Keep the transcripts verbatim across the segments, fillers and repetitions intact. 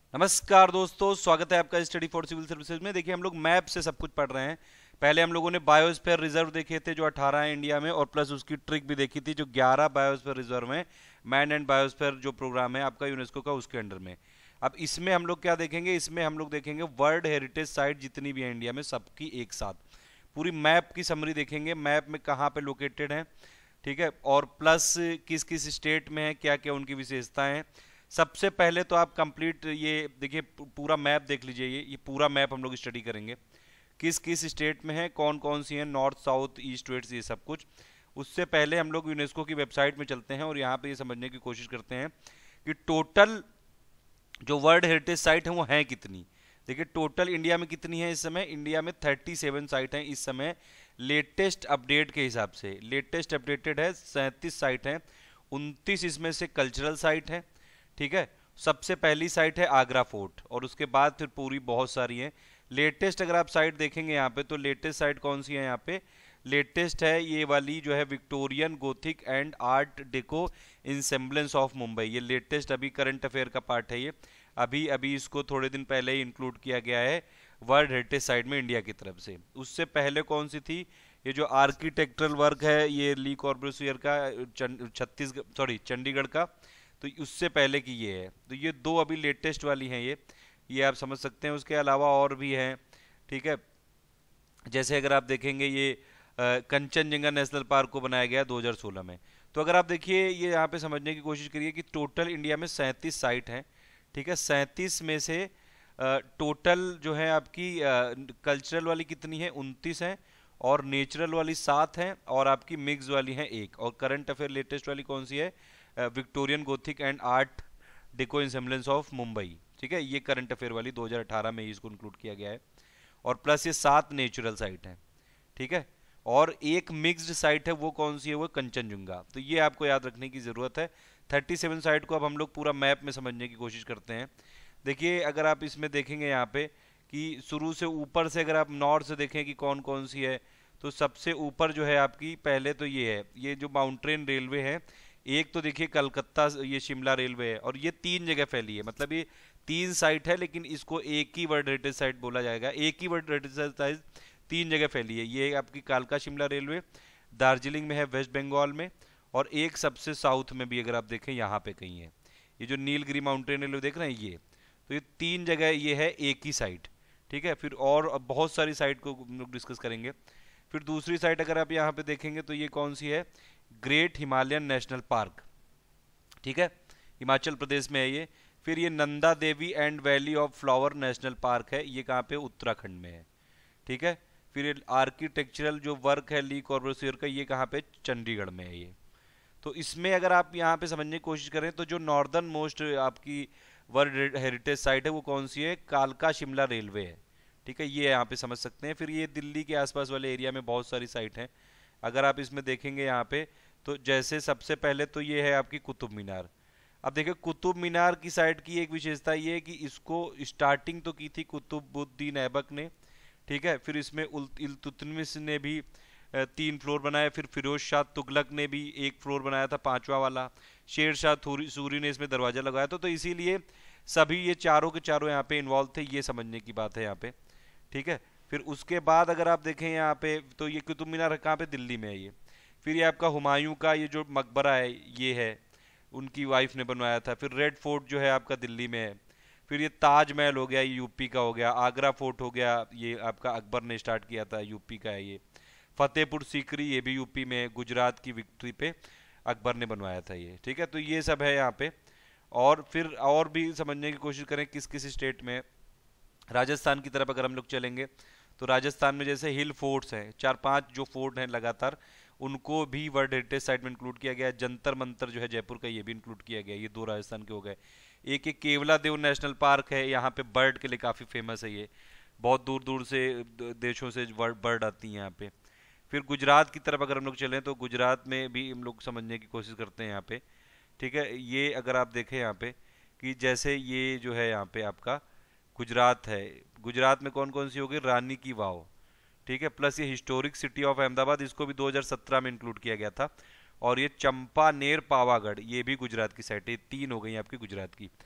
नमस्कार दोस्तों, स्वागत है आपका स्टडी फॉर सिविल सर्विसेज में। देखिए, हम लोग मैप से सब कुछ पढ़ रहे हैं। पहले हम लोगों ने बायोस्फीयर रिजर्व देखे थे जो अठारह है इंडिया में, और प्लस उसकी ट्रिक भी देखी थी जो ग्यारह बायोस्फीयर रिजर्व है। मैन एंड बायोस्फीयर जो प्रोग्राम है आपका यूनेस्को का, उसके अंडर में। अब इसमें हम लोग क्या देखेंगे, इसमें हम लोग देखेंगे वर्ल्ड हेरिटेज साइट जितनी भी है इंडिया में, सबकी एक साथ पूरी मैप की समरी देखेंगे। मैप में कहाँ पे लोकेटेड है, ठीक है, और प्लस किस किस स्टेट में है, क्या क्या उनकी विशेषताएं हैं। सबसे पहले तो आप कंप्लीट ये देखिए, पूरा मैप देख लीजिए। ये ये पूरा मैप हम लोग स्टडी करेंगे, किस किस स्टेट में है, कौन कौन सी हैं, नॉर्थ साउथ ईस्ट वेस्ट, ये सब कुछ। उससे पहले हम लोग यूनेस्को की वेबसाइट में चलते हैं और यहाँ पे ये समझने की कोशिश करते हैं कि टोटल जो वर्ल्ड हेरिटेज साइट है वो हैं कितनी। देखिए, टोटल इंडिया में कितनी है इस समय। इंडिया में थर्टी सेवन साइट हैं इस समय, लेटेस्ट अपडेट के हिसाब से। लेटेस्ट अपडेटेड है सैंतीस साइट हैं, उनतीस इसमें से कल्चरल साइट है, ठीक है। सबसे पहली साइट है आगरा फोर्ट, और उसके बाद फिर पूरी बहुत सारी हैं। लेटेस्ट अगर आप साइट देखेंगे यहाँ पे, तो लेटेस्ट साइट कौन सी है यहाँ पे, लेटेस्ट है ये वाली जो है Victorian Gothic and art deco ensembles of Mumbai. ये लेटेस्ट अभी करंट अफेयर का पार्ट है। ये अभी अभी इसको थोड़े दिन पहले ही इंक्लूड किया गया है वर्ल्ड हेरिटेज साइट में इंडिया की तरफ से। उससे पहले कौन सी थी, ये जो आर्किटेक्चरल वर्क है, ये ली कॉर्बूसियर का, छत्तीसगढ़ सॉरी चंडीगढ़ का, तो उससे पहले की ये है। तो ये दो अभी लेटेस्ट वाली हैं। ये ये आप समझ सकते हैं। उसके अलावा और भी हैं, ठीक है। जैसे अगर आप देखेंगे, ये कंचनजंगा नेशनल पार्क को बनाया गया दो हज़ार सोलह में। तो अगर आप देखिए, ये यहाँ पे समझने की कोशिश करिए कि टोटल इंडिया में सैंतीस साइट हैं, ठीक है। सैंतीस में से टोटल जो है आपकी कल्चरल वाली कितनी है, उनतीस है, और नेचुरल वाली सात हैं, और आपकी मिक्स वाली हैं एक। और करंट अफेयर लेटेस्ट वाली कौन सी है, Victorian Gothic and art deco ensembles of Mumbai, ठीक है। ये करंट अफेयर वाली दो हज़ार अठारह में इसको इंक्लूड किया गया है। और प्लस ये सात नेचुरल साइट हैं, ठीक है। और एक मिक्स्ड साइट है, वो कौन सी है, वो कंचनजुंगा। तो ये आपको याद रखने की ज़रूरत है। थर्टी सेवन साइट को अब हम लोग पूरा मैप में समझने की कोशिश करते हैं। देखिए, अगर आप इसमें देखेंगे यहाँ पे कि शुरू से ऊपर से अगर आप नॉर्थ से देखें कि कौन कौन सी है, तो सबसे ऊपर जो है आपकी पहले तो ये है, ये जो माउंटेन रेलवे है। एक तो देखिए कलकत्ता, ये शिमला रेलवे है, और ये तीन जगह फैली है। मतलब ये तीन साइट है, लेकिन इसको एक ही वर्ल्ड हेरिटेज साइट बोला जाएगा। एक ही वर्ल्ड हेरिटेज साइट तीन जगह फैली है। ये आपकी कालका शिमला रेलवे दार्जिलिंग में है, वेस्ट बंगाल में, और एक सबसे साउथ में भी अगर आप देखें यहाँ पे कहीं है, ये जो नीलगिरी माउंटेन रेलवे देख रहे हैं ये। तो ये तीन जगह ये है एक ही साइट, ठीक है। फिर और बहुत सारी साइट को हम लोग डिस्कस करेंगे। फिर दूसरी साइट अगर आप यहाँ पे देखेंगे तो ये कौन सी है, ग्रेट हिमालयन नेशनल पार्क, ठीक है, हिमाचल प्रदेश में है ये। फिर ये Nanda Devi and valley of flower national park है, ये कहाँ पे, उत्तराखंड में है, ठीक है। फिर ये आर्किटेक्चरल जो वर्क है ली कॉर्बूसियर का, ये कहाँ पे, चंडीगढ़ में है ये। तो इसमें अगर आप यहाँ पे समझने की कोशिश करें, तो जो नॉर्दर्न मोस्ट आपकी वर्ल्ड हेरिटेज साइट है वो कौन सी है, कालका शिमला रेलवे है, ठीक है। ये यहाँ पे समझ सकते हैं। फिर ये दिल्ली के आसपास वाले एरिया में बहुत सारी साइट हैं। अगर आप इसमें देखेंगे यहाँ पे, तो जैसे सबसे पहले तो ये है आपकी कुतुब मीनार। अब देखिए, कुतुब मीनार की साइड की एक विशेषता ये है कि इसको स्टार्टिंग तो की थी कुतुबुद्दीन ऐबक ने, ठीक है। फिर इसमें इल्तुतमिश ने भी तीन फ्लोर बनाए। फिर फिरोज शाह तुगलक ने भी एक फ्लोर बनाया था, पांचवा वाला। शेर शाह सूरी ने इसमें दरवाजा लगाया था। तो इसीलिए सभी ये चारों के चारों यहाँ पे इन्वॉल्व थे, ये समझने की बात है यहाँ पे, ठीक है। फिर उसके बाद अगर आप देखें यहाँ पे, तो ये कुतुब मीनार कहाँ पे, दिल्ली में है ये। फिर ये आपका हुमायूं का ये जो मकबरा है, ये है, उनकी वाइफ ने बनवाया था। फिर रेड फोर्ट जो है आपका दिल्ली में है। फिर ये ताजमहल हो गया, ये यूपी का हो गया। आगरा फोर्ट हो गया, ये आपका अकबर ने स्टार्ट किया था, यूपी का है ये। फतेहपुर सीकरी, ये भी यूपी में है, गुजरात की विक्ट्री पे अकबर ने बनवाया था ये, ठीक है। तो ये सब है यहाँ पे। और फिर और भी समझने की कोशिश करें किस किस स्टेट में। राजस्थान की तरफ अगर हम लोग चलेंगे, तो राजस्थान में जैसे हिल फोर्ट्स हैं, चार पांच जो फोर्ट हैं लगातार, उनको भी वर्ल्ड हेरिटेज साइट में इंक्लूड किया गया। जंतर मंतर जो है जयपुर का, ये भी इंक्लूड किया गया। ये दो राजस्थान के हो गए। एक एक केवला देव नेशनल पार्क है, यहाँ पे बर्ड के लिए काफ़ी फेमस है ये। बहुत दूर दूर से देशों से बर्ड आती हैं यहाँ पे। फिर गुजरात की तरफ अगर हम लोग चलें, तो गुजरात में भी हम लोग समझने की कोशिश करते हैं यहाँ पे, ठीक है। ये अगर आप देखें यहाँ पे कि जैसे ये जो है यहाँ पे आपका गुजरात है, गुजरात में कौन कौन सी होगी, रानी की वाव, ठीक है। प्लस ये हिस्टोरिक सिटी ऑफ अहमदाबाद, इसको भी दो हज़ार सत्रह में इंक्लूड किया गया था। और ये चंपानेर पावागढ़, ये भी गुजरात की साइट है। तीन हो गई आपकी गुजरात की।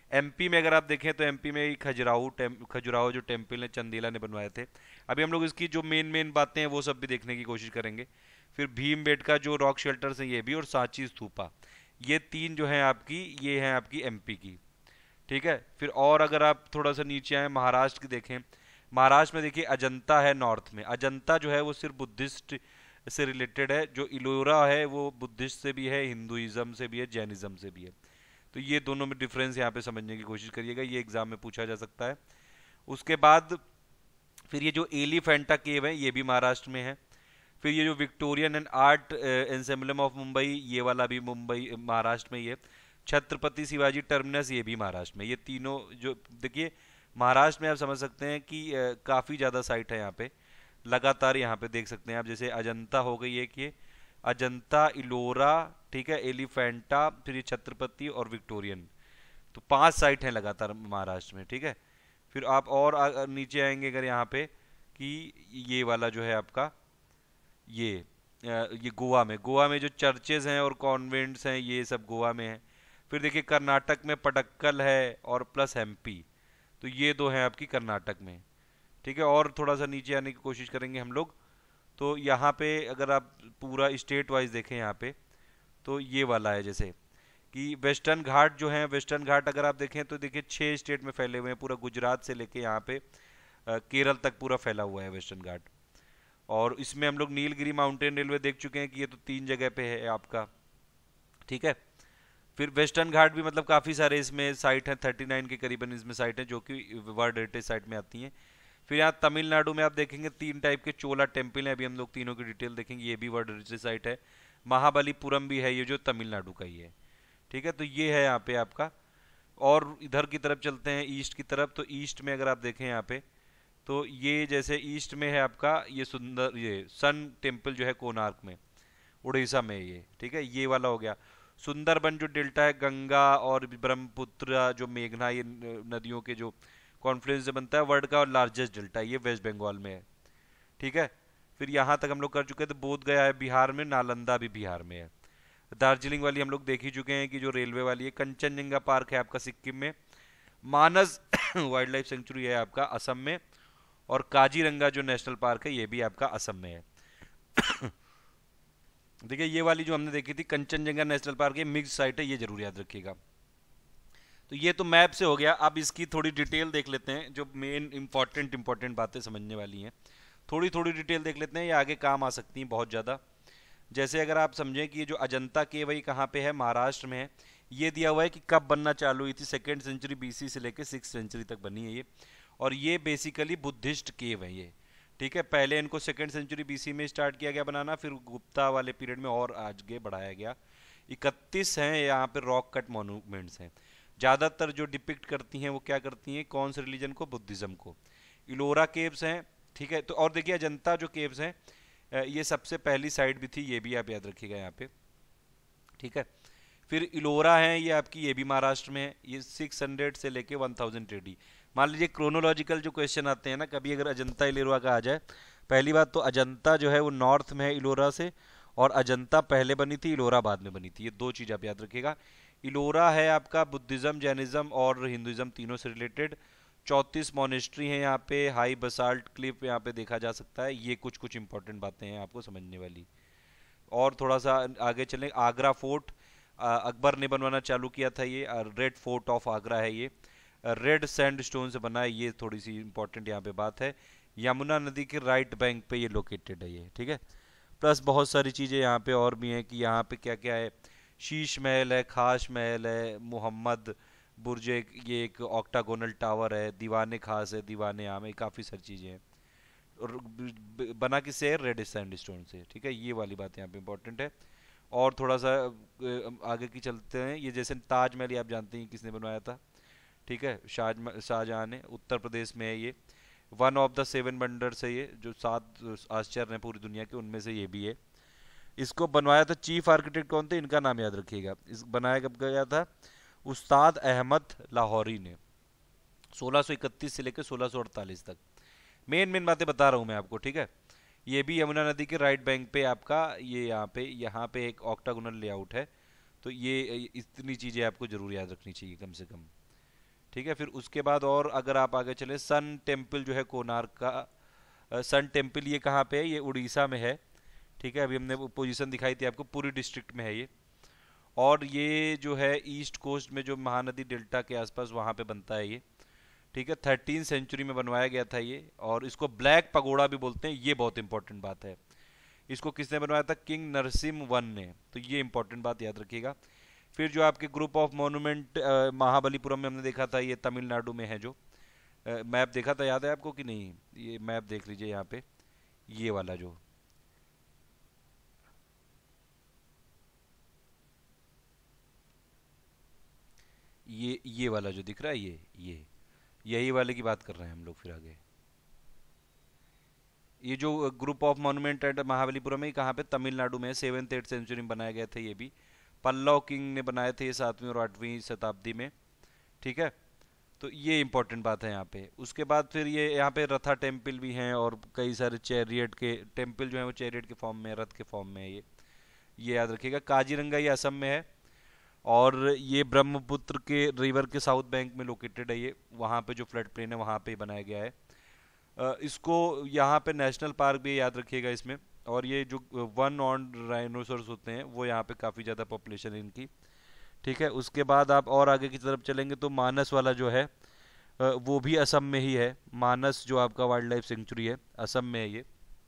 एमपी में अगर आप देखें तो एमपी में ही खजुराहो टेम खजुराहो जो टेम्पल है चंदेला ने बनवाए थे। अभी हम लोग इसकी जो मेन मेन बातें हैं वो सब भी देखने की कोशिश करेंगे। फिर भीमबेटका जो रॉक शेल्टर्स हैं ये भी, और सांची स्तूपा, ये तीन जो हैं आपकी, ये हैं आपकी एमपी की। ठीक है, फिर और अगर आप थोड़ा सा नीचे आए महाराष्ट्र की देखें, महाराष्ट्र में देखिए अजंता है नॉर्थ में। अजंता जो है वो सिर्फ बुद्धिस्ट से रिलेटेड है, जो इलोरा है वो बुद्धिस्ट से भी है, हिंदुइज्म से भी है, जैनिज्म से भी है। तो ये दोनों में डिफरेंस यहाँ पे समझने की कोशिश करिएगा, ये एग्जाम में पूछा जा सकता है। उसके बाद फिर ये जो एलिफेंटा केव है ये भी महाराष्ट्र में है। फिर ये जो Victorian and art ensemble of Mumbai, ये वाला भी मुंबई महाराष्ट्र में ही है। छत्रपति शिवाजी टर्मिनस ये भी महाराष्ट्र में। ये तीनों जो देखिए महाराष्ट्र में आप समझ सकते हैं कि uh, काफ़ी ज़्यादा साइट है यहाँ पे, लगातार यहाँ पे देख सकते हैं आप। जैसे अजंता हो गई एक, ये अजंता, इलोरा, ठीक है, एलिफेंटा, फिर ये छत्रपति और विक्टोरियन, तो पांच साइट हैं लगातार महाराष्ट्र में। ठीक है, फिर आप और आ, नीचे आएंगे अगर यहाँ पे कि ये वाला जो है आपका, ये ये गोवा में, गोवा में जो चर्चेज हैं और कॉन्वेंट्स हैं ये सब गोवा में है। फिर देखिए कर्नाटक में पटक्कल है और प्लस एमपी, तो ये दो हैं आपकी कर्नाटक में। ठीक है, और थोड़ा सा नीचे आने की कोशिश करेंगे हम लोग, तो यहाँ पे अगर आप पूरा स्टेट वाइज देखें यहाँ पे, तो ये वाला है जैसे कि वेस्टर्न घाट जो है, वेस्टर्न घाट अगर आप देखें तो देखिए छः स्टेट में फैले हुए हैं, पूरा गुजरात से लेके यहाँ पे केरल तक पूरा फैला हुआ है वेस्टर्न घाट। और इसमें हम लोग नीलगिरी माउंटेन रेलवे देख चुके हैं कि ये तो तीन जगह पे है आपका। ठीक है, फिर वेस्टर्न घाट भी मतलब काफ़ी सारे इसमें साइट हैं, थर्टी नाइन के करीबन इसमें साइट हैं जो कि वर्ल्ड हेरिटेज साइट में आती हैं। फिर यहाँ तमिलनाडु में आप देखेंगे तीन टाइप के चोला टेम्पल हैं, अभी हम लोग तीनों की डिटेल देखेंगे, ये भी वर्ल्ड हेरिटेज साइट है। महाबलीपुरम भी है, ये जो तमिलनाडु का ही है। ठीक है, तो ये है यहाँ पे आपका। और इधर की तरफ चलते हैं ईस्ट की तरफ, तो ईस्ट में अगर आप देखें यहाँ पे, तो ये जैसे ईस्ट में है आपका ये सुंदर, ये सन टेम्पल जो है कोणार्क में, उड़ीसा में ये। ठीक है, ये वाला हो गया। सुंदरबन जो डेल्टा है गंगा और ब्रह्मपुत्र जो मेघना, ये नदियों के जो कॉन्फ्लुएंस से बनता है, वर्ल्ड का लार्जेस्ट डेल्टा, ये वेस्ट बंगाल में है। ठीक है, फिर यहाँ तक हम लोग कर चुके थे। बोध गया है बिहार में, नालंदा भी बिहार में है। दार्जिलिंग वाली हम लोग देख ही चुके हैं कि जो रेलवे वाली है। कंचनजंगा पार्क है आपका सिक्किम में। मानस वाइल्ड लाइफ सेंचुरी है आपका असम में। और काजीरंगा जो नेशनल पार्क है ये भी आपका असम में है। देखिए ये वाली जो हमने देखी थी कंचनजंगा नेशनल पार्क, ये मिक्स साइट है, ये जरूर याद रखिएगा। तो ये तो मैप से हो गया। अब इसकी थोड़ी डिटेल देख लेते हैं, जो मेन इंपॉर्टेंट इंपॉर्टेंट बातें समझने वाली हैं, थोड़ी थोड़ी डिटेल देख लेते हैं, ये आगे काम आ सकती हैं बहुत ज़्यादा। जैसे अगर आप समझें कि ये जो अजंता केव है कहाँ पे है, महाराष्ट्र में है। ये दिया हुआ है कि कब बनना चालू हुई थी, सेकेंड सेंचुरी बीसी से लेकर सिक्स सेंचुरी तक बनी है ये। और ये बेसिकली बुद्धिस्ट केव है ये। ठीक है, पहले इनको सेकेंड सेंचुरी बीसी में स्टार्ट किया गया बनाना, फिर गुप्ता वाले पीरियड में और आगे बढ़ाया गया। इकतीस हैं यहाँ पे रॉक कट मॉन्यूमेंट्स हैं। ज़्यादातर जो डिपिक्ट करती हैं वो क्या करती हैं, कौन से रिलीजन को, बुद्धिज्म को। इलोरा केव्स हैं। ठीक है, तो और देखिए अजंता जो केव्स हैं ये सबसे पहली साइट भी थी, ये भी आप याद रखिएगा यहाँ पे। ठीक है, फिर इलोरा है ये आपकी, ये भी महाराष्ट्र में है। ये सिक्स हंड्रेड से लेके वन थाउजेंड एडी। मान लीजिए क्रोनोलॉजिकल जो क्वेश्चन आते हैं ना, कभी अगर अजंता इलोरा का आ जाए, पहली बात तो अजंता जो है वो नॉर्थ में है इलोरा से, और अजंता पहले बनी थी, इलोरा बाद में बनी थी। ये दो चीज़ आप याद रखिएगा। इलोरा है आपका बुद्धिज्म, जैनिज्म और हिंदुइज्म तीनों से रिलेटेड। चौंतीस मोनेस्ट्री हैं यहाँ पे। हाई बसाल्ट क्लिफ यहाँ पे देखा जा सकता है। ये कुछ कुछ इंपॉर्टेंट बातें हैं आपको समझने वाली। और थोड़ा सा आगे चलें, आगरा फोर्ट अकबर ने बनवाना चालू किया था। ये रेड फोर्ट ऑफ आगरा है, ये रेड सैंड स्टोन से बना है। ये थोड़ी सी इंपॉर्टेंट यहाँ पे बात है। यमुना नदी के राइट बैंक पे ये लोकेटेड है ये। ठीक है, प्लस बहुत सारी चीज़ें यहाँ पे और भी हैं कि यहाँ पे क्या क्या है। शीश महल है, खास महल है, मोहम्मद बुर्ज, ये एक ऑक्टागोनल टावर है, दीवाने खास है, दीवाने आम है, काफ़ी सारी चीज़ें हैं। और बना किससे है, रेड सैंड स्टोन से। ठीक है, ये वाली बात यहाँ पे इंपॉर्टेंट है। और थोड़ा सा आगे की चलते हैं। ये जैसे ताजमहल आप जानते हैं किसने बनवाया था। ठीक है, शाह शाहजहां ने। उत्तर प्रदेश में है ये। One of the seven wonders है ये, जो सात आश्चर्य हैं पूरी दुनिया के, उनमें से ये भी है। इसको बनवाया था, चीफ आर्किटेक्ट कौन थे, इनका नाम याद रखिएगा। इस बनाया कब गया था, उस्ताद अहमद लाहौरी ने, सोलह सौ इकतीस से लेकर सोलह सौ अड़तालीस तक। मेन मेन बातें बता रहा हूँ मैं आपको। ठीक है, ये भी यमुना नदी के राइट बैंक पे आपका, ये यहाँ पे यहाँ पे एक ऑक्टागोनल लेआउट है। तो ये इतनी चीज़ें आपको जरूर याद रखनी चाहिए कम से कम। ठीक है। फिर उसके बाद और अगर आप आगे चले, सन टेम्पल जो है कोणार्क का, अ, सन टेम्पल ये कहाँ पे है? ये उड़ीसा में है। ठीक है, अभी हमने वो पोजीशन दिखाई थी आपको, पूरी डिस्ट्रिक्ट में है ये। और ये जो है ईस्ट कोस्ट में जो महानदी डेल्टा के आसपास वहाँ पे बनता है ये। ठीक है, थर्टीन सेंचुरी में बनवाया गया था ये, और इसको ब्लैक पगोड़ा भी बोलते हैं, ये बहुत इंपॉर्टेंट बात है। इसको किसने बनवाया था? किंग नरसिम्हा वन ने, तो ये इंपॉर्टेंट बात याद रखिएगा। फिर जो आपके ग्रुप ऑफ मॉन्यूमेंट महाबलीपुरम में हमने देखा था, ये तमिलनाडु में है। जो मैप देखा था, याद है आपको कि नहीं? ये मैप देख लीजिए यहाँ पे, ये वाला जो, ये ये वाला जो दिख रहा है, ये ये यही वाले की बात कर रहे हैं हम लोग। फिर आगे ये जो group of monument at Mahabalipuram है, कहाँ पे? तमिलनाडु में, सेवेंथ एट सेंचुरी में बनाया गया था ये भी। पल्लव किंग ने बनाए थे ये सातवीं और आठवीं शताब्दी में। ठीक है, तो ये इंपॉर्टेंट बात है यहाँ पे। उसके बाद फिर ये यहाँ पे रथा टेम्पल भी हैं, और कई सारे चैरियट के टेम्पल जो है वो चैरियट के फॉर्म में, रथ के फॉर्म में है ये ये याद रखिएगा। काजीरंगा ये असम में है, और ये ब्रह्मपुत्र के रिवर के साउथ बैंक में लोकेटेड है ये, वहाँ पे जो फ्लड प्लेन है वहाँ पे बनाया गया है। अ, इसको यहाँ पे नेशनल पार्क भी याद रखिएगा इसमें। और ये जो वन ऑन राइनोसोरस होते हैं वो यहाँ पे काफ़ी ज़्यादा पॉपुलेशन है इनकी। ठीक है, उसके बाद आप और आगे की तरफ चलेंगे तो मानस वाला जो है, अ, वो भी असम में ही है। मानस जो आपका वाइल्ड लाइफ सेंचुरी है, असम में है ये।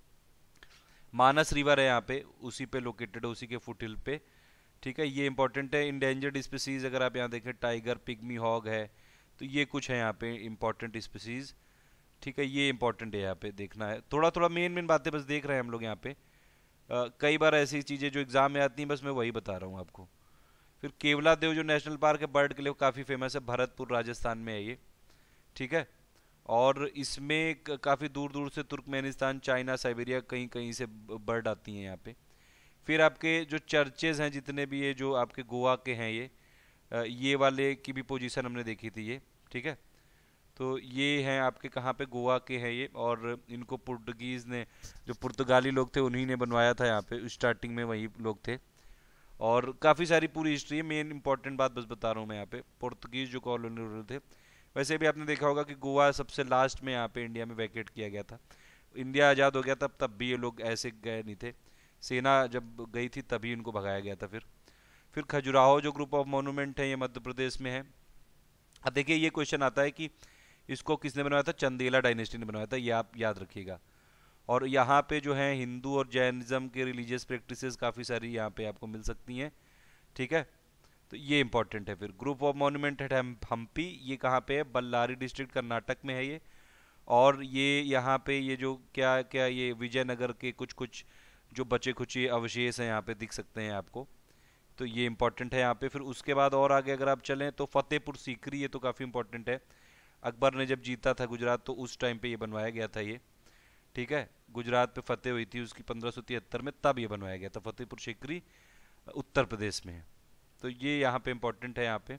मानस रिवर है यहाँ पे, उसी पे लोकेटेड है, उसी के फुट हिल पे। ठीक है, ये इंपॉर्टेंट है। इंडेंजर्ड स्पीसीज अगर आप यहाँ देखें, टाइगर, पिग्मी हॉग है, तो ये कुछ है यहाँ पे इंपॉर्टेंट स्पीसीज। ठीक है, ये इंपॉर्टेंट है, यहाँ पे देखना है। थोड़ा थोड़ा मेन मेन बातें बस देख रहे हैं हम लोग यहाँ पे। अ, कई बार ऐसी चीज़ें जो एग्जाम में आती हैं, बस मैं वही बता रहा हूँ आपको। फिर केवला देव जो नेशनल पार्क है बर्ड के लिए, वो काफ़ी फेमस है, भरतपुर राजस्थान में है ये। ठीक है, और इसमें क- काफ़ी दूर दूर से तुर्कमेनिस्तान, चाइना, साइबेरिया, कहीं कहीं से बर्ड आती हैं यहाँ पे। फिर आपके जो चर्चेज हैं जितने भी, ये जो आपके गोवा के हैं ये, अ, ये वाले की भी पोजीशन हमने देखी थी ये। ठीक है, तो ये हैं आपके कहाँ पे? गोवा के हैं ये, और इनको पुर्तगीज ने, जो पुर्तगाली लोग थे उन्हीं ने बनवाया था यहाँ पे, स्टार्टिंग में वही लोग थे। और काफ़ी सारी पूरी हिस्ट्री है, मेन इंपॉर्टेंट बात बस बता रहा हूँ मैं यहाँ पे। पुर्तगीज जो कॉलोनी रूलर थे, वैसे भी आपने देखा होगा कि गोवा सबसे लास्ट में यहाँ पे इंडिया में वैकेट किया गया था। इंडिया आज़ाद हो गया तब तब भी ये लोग ऐसे गए नहीं थे, सेना जब गई थी तभी इनको भगाया गया था। फिर फिर खजुराहो जो ग्रुप ऑफ मॉन्यूमेंट है, ये मध्य प्रदेश में है। अब देखिए, ये क्वेश्चन आता है कि इसको किसने बनवाया था? चंदेला डायनेस्टी ने बनवाया था, ये आप याद रखिएगा। और यहाँ पे जो है हिंदू और जैनिज्म के रिलीजियस प्रैक्टिसेस काफ़ी सारी यहाँ पे आपको मिल सकती हैं। ठीक है, तो ये इंपॉर्टेंट है। फिर ग्रुप ऑफ मॉन्यूमेंट है हम्पी, ये कहाँ पे है? बल्लारी डिस्ट्रिक्ट कर्नाटक में है ये। और ये यहाँ पे ये जो क्या क्या ये विजयनगर के कुछ कुछ जो बचे खुचे अवशेष हैं यहाँ पे दिख सकते हैं आपको, तो ये इंपॉर्टेंट है यहाँ पे। फिर उसके बाद और आगे अगर आप चलें तो फतेहपुर सीकरी, ये तो काफ़ी इंपॉर्टेंट है। अकबर ने जब जीता था गुजरात, तो उस टाइम पे ये बनवाया गया था ये। ठीक है, गुजरात पे फतेह हुई थी उसकी पंद्रह सौ तिहत्तर में, तब ये बनवाया गया था। फतेहपुर सीकरी उत्तर प्रदेश में है, तो ये यहाँ पे इंपॉर्टेंट है यहाँ पे।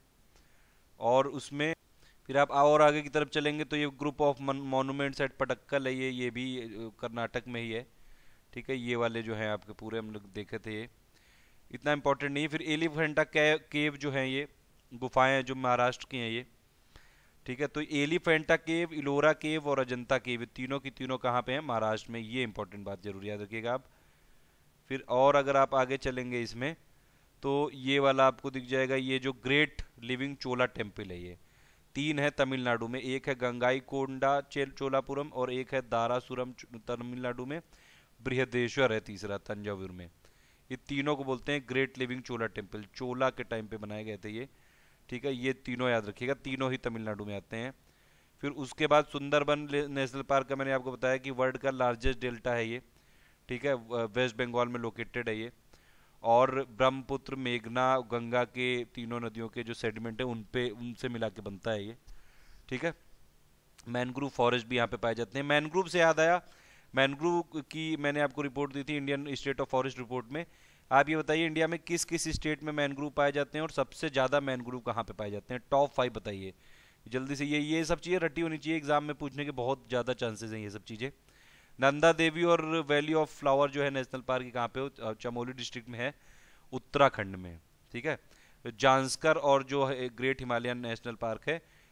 और उसमें फिर आप और आगे की तरफ चलेंगे तो ये group of monuments at Pattadakal है, ये ये भी अ, कर्नाटक में ही है। ठीक है, ये वाले जो हैं आपके पूरे हम लोग देखे थे, ये इतना इंपॉर्टेंट नहीं है। फिर एलिफेंटा केव जो है, ये गुफाएं जो महाराष्ट्र की हैं ये। ठीक है, तो एलिफेंटा केव, इलोरा केव और अजंता केव, तीनों की तीनों कहाँ पे हैं? महाराष्ट्र में। ये इंपॉर्टेंट बात जरूर याद रखिएगा आप। फिर और अगर आप आगे चलेंगे इसमें, तो ये वाला आपको दिख जाएगा, ये जो ग्रेट लिविंग चोला टेम्पल है, ये तीन है तमिलनाडु में। एक है गंगाई कोंडा चोलापुरम, और एक है दारासुरम तमिलनाडु में। बृहदेश्वर है तीसरा तंजावुर में। ये तीनों को बोलते हैं great living Chola temple, Chola के टाइम पे बनाए गए थे ये। ठीक है, ये तीनों याद रखिएगा, तीनों ही तमिलनाडु में आते हैं। फिर उसके बाद सुंदरबन नेशनल पार्क का मैंने आपको बताया कि वर्ल्ड का लार्जेस्ट डेल्टा है ये। ठीक है, वेस्ट बंगाल में लोकेटेड है ये। और ब्रह्मपुत्र, मेघना, गंगा के तीनों नदियों के जो सेडिमेंट है उन पे उनसे मिला के बनता है ये। ठीक है, मैनग्रूव फॉरेस्ट भी यहाँ पे पाए जाते हैं। मैनग्रूव से याद आया, मैनग्रूव की मैंने आपको रिपोर्ट दी थी Indian state of forest report में। आप ये बताइए इंडिया में किस किस स्टेट में मैनग्रूव पाए जाते हैं, और सबसे ज़्यादा मैनग्रूव कहाँ पे पाए जाते हैं? टॉप फाइव बताइए जल्दी से। ये ये सब चीज़ें रटी होनी चाहिए, एग्जाम में पूछने के बहुत ज़्यादा चांसेस हैं ये सब चीज़ें। नंदा देवी और वैली ऑफ फ्लावर जो है नेशनल पार्क, की कहाँ पे हो? चमोली डिस्ट्रिक्ट में है, उत्तराखंड में। ठीक है, जांस्कर और जो है ग्रेट हिमालयन नेशनल पार्क है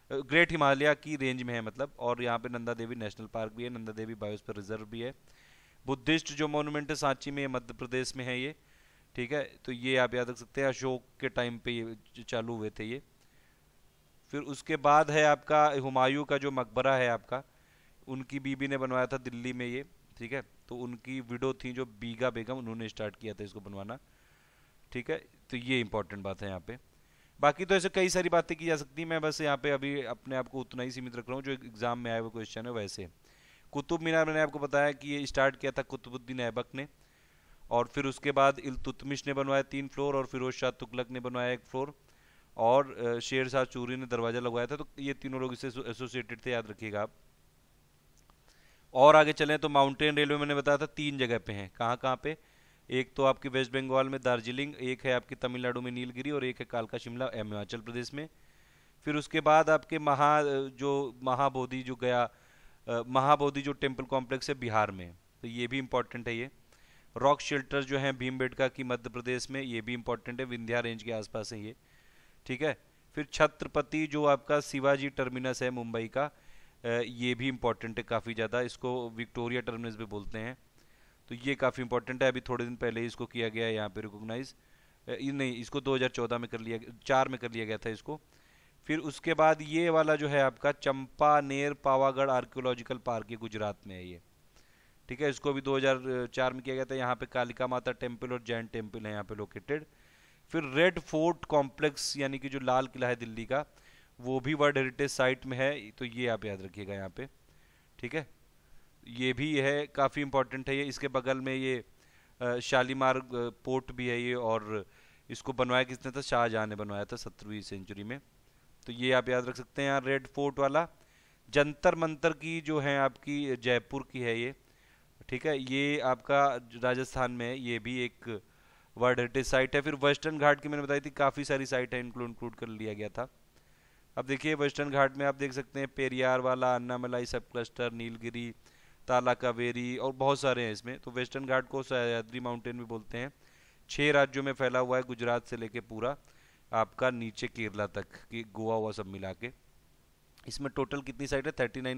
ग्रेट हिमालय की रेंज में है मतलब। और यहाँ पे नंदा देवी नेशनल पार्क भी है, नंदा देवी बायोस्फीयर रिजर्व भी है। बुद्धिस्ट जो मोन्यूमेंट है सांची में, मध्य प्रदेश में है ये, ठीक है। तो ये आप याद रख सकते हैं, अशोक के टाइम पे ये चालू हुए थे ये। फिर उसके बाद है आपका हुमायूं का जो मकबरा है आपका, उनकी बीबी ने बनवाया था दिल्ली में ये, ठीक है। तो उनकी विडो थी जो बीगा बेगम, उन्होंने स्टार्ट किया था इसको बनवाना, ठीक है। तो ये इंपॉर्टेंट बात है यहाँ पे। बाकी तो ऐसे कई सारी बातें की जा सकती हैं, मैं बस यहाँ पे अभी अपने आप को उतना ही सीमित रख रहा हूँ जो एग्जाम में आया हुआ क्वेश्चन है वैसे। कुतुब मीनार मैंने आपको बताया कि ये स्टार्ट किया था कुतुबुद्दीन ऐबक ने, और फिर उसके बाद इल्तुतमिश ने बनवाया तीन फ्लोर, और फिरोज शाह तुगलक ने बनवाया एक फ्लोर, और शेर शाह सूरी ने दरवाजा लगवाया था। तो ये तीनों लोग इससे एसोसिएटेड थे, याद रखिएगा आप। और आगे चलें तो माउंटेन रेलवे मैंने बताया था तीन जगह पे हैं, कहाँ कहाँ पे, एक तो आपकी वेस्ट बंगाल में दार्जिलिंग, एक है आपकी तमिलनाडु में नीलगिरी, और एक है कालका शिमला हिमाचल प्रदेश में। फिर उसके बाद आपके महा जो महाबोधि जो गया महाबोधि जो टेम्पल कॉम्प्लेक्स है बिहार में, तो ये भी इंपॉर्टेंट है ये। रॉक शेल्टर जो है भीमबेटका की मध्य प्रदेश में, ये भी इंपॉर्टेंट है, विंध्या रेंज के आसपास है ये, ठीक है। फिर छत्रपति जो आपका शिवाजी टर्मिनस है मुंबई का, ये भी इंपॉर्टेंट है काफ़ी ज़्यादा, इसको विक्टोरिया टर्मिनस भी बोलते हैं। तो ये काफ़ी इंपॉर्टेंट है, अभी थोड़े दिन पहले ही इसको किया गया है यहाँ पे रिकॉग्नाइज, नहीं इसको दो हज़ार चौदह में कर लिया, चार में कर लिया गया था इसको। फिर उसके बाद ये वाला जो है आपका चंपानेर पावागढ़ आर्कियोलॉजिकल पार्क, ये गुजरात में है ये, ठीक है। इसको भी दो हज़ार चार में किया गया था। यहाँ पे कालिका माता टेम्पल और जैन टेम्पल है यहाँ पे लोकेटेड। फिर रेड फोर्ट कॉम्प्लेक्स यानी कि जो लाल किला है दिल्ली का, वो भी वर्ल्ड हेरिटेज साइट में है, तो ये आप याद रखिएगा यहाँ पे, ठीक है। ये भी है, काफ़ी इंपॉर्टेंट है ये। इसके बगल में ये शालीमार पोर्ट भी है ये, और इसको बनवाया किसने था, शाहजहां ने बनवाया था सत्रहवीं सेंचुरी में। तो ये आप याद रख सकते हैं यहाँ रेड फोर्ट वाला। जंतर मंतर की जो है आपकी जयपुर की है ये, ठीक है, ये आपका राजस्थान में है, ये भी एक वर्ल्ड हेरिटेज साइट है। फिर वेस्टर्न घाट की मैंने बताई थी काफ़ी सारी साइट है, इंक्लूड इंक्लूड कर लिया गया था। अब देखिए वेस्टर्न घाट में आप देख सकते हैं पेरियार वाला, अन्नामलाई सब क्लस्टर, नीलगिरी, ताला कावेरी, और बहुत सारे हैं इसमें। तो वेस्टर्न घाट को सह्याद्री माउंटेन भी बोलते हैं। छह राज्यों में फैला हुआ है, गुजरात से लेके पूरा आपका नीचे केरला तक कि गोवा हुआ सब मिला के। इसमें टोटल कितनी साइट है, थर्टी नाइन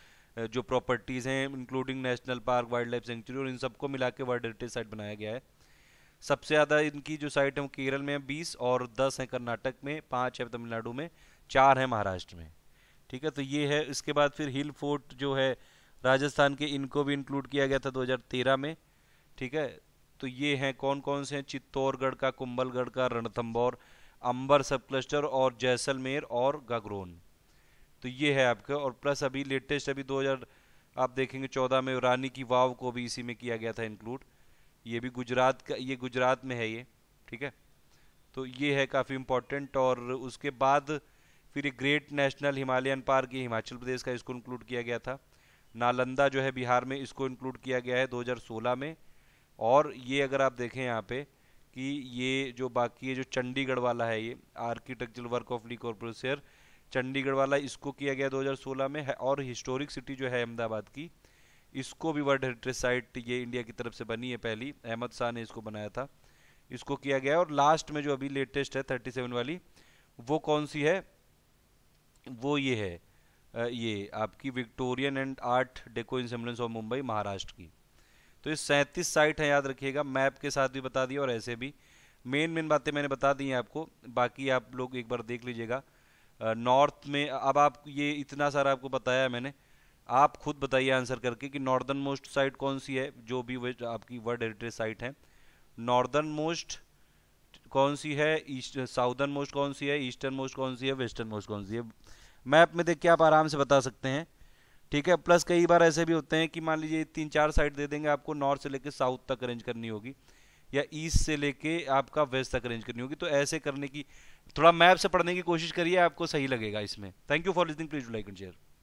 जो प्रॉपर्टीज़ हैं including national park, wildlife sanctuary, और इन सबको मिला के वर्ल्ड हेरिटेज साइट बनाया गया है। सबसे ज़्यादा इनकी जो साइट है वो केरल में बीस, और दस है कर्नाटक में, पाँच है तमिलनाडु में, चार है महाराष्ट्र में, ठीक है। तो ये है। इसके बाद फिर हिल फोर्ट जो है राजस्थान के, इनको भी इंक्लूड किया गया था दो हज़ार तेरह में, ठीक है। तो ये हैं कौन कौन से हैं, चित्तौड़गढ़ का, कुंभलगढ़ का, रणथंभौर, अंबर सब क्लस्टर, और जैसलमेर और गागरोन। तो ये है आपका। और प्लस अभी लेटेस्ट अभी दो हज़ार आप देखेंगे चौदह में रानी की वाव को भी इसी में किया गया था इंक्लूड, ये भी गुजरात का, ये गुजरात में है ये, ठीक है। तो ये है काफ़ी इम्पोर्टेंट। और उसके बाद फिर ये ग्रेट नेशनल हिमालयन पार्क, ये हिमाचल प्रदेश का, इसको इंक्लूड किया गया था। नालंदा जो है बिहार में, इसको इंक्लूड किया गया है दो हज़ार सोलह में। और ये अगर आप देखें यहाँ पे कि ये जो बाकी है जो चंडीगढ़ वाला है, ये architectural work of Le Corbusier Chandigarh वाला, इसको किया गया दो हज़ार सोलह में है। और हिस्टोरिक सिटी जो है अहमदाबाद की, इसको भी वर्ल्ड हेरिटेज साइट ये इंडिया की तरफ से बनी है पहली, अहमद शाह ने इसको बनाया था, इसको किया गया है। और लास्ट में जो अभी लेटेस्ट है थर्टी सेवन वाली, वो कौन सी है, वो ये है, ये आपकी Victorian and art deco ensembles of Mumbai, Maharashtra की। तो ये सैंतीस साइट है, याद रखिएगा, मैप के साथ भी बता दिया और ऐसे भी मेन मेन बातें मैंने बता दी हैं आपको, बाकी आप लोग एक बार देख लीजिएगा। नॉर्थ में अब आप ये इतना सारा आपको बताया है मैंने, आप खुद बताइए आंसर करके कि नॉर्दर्न मोस्ट साइट कौन सी है, जो भी आपकी वर्ल्ड हेरिटेज साइट है। नॉर्दर्न मोस्ट कौन सी है, ईस्ट साउदर्न मोस्ट कौन सी है, ईस्टर्न मोस्ट कौन सी है, वेस्टर्न मोस्ट कौन सी है, मैप में देख के आप आराम से बता सकते हैं, ठीक है। प्लस कई बार ऐसे भी होते हैं कि मान लीजिए तीन चार साइड दे देंगे आपको, नॉर्थ से लेके साउथ तक अरेंज करनी होगी, या ईस्ट से लेके आपका वेस्ट तक अरेंज करनी होगी। तो ऐसे करने की थोड़ा मैप से पढ़ने की कोशिश करिए, आपको सही लगेगा इसमें। Thank you for listening, please like and share.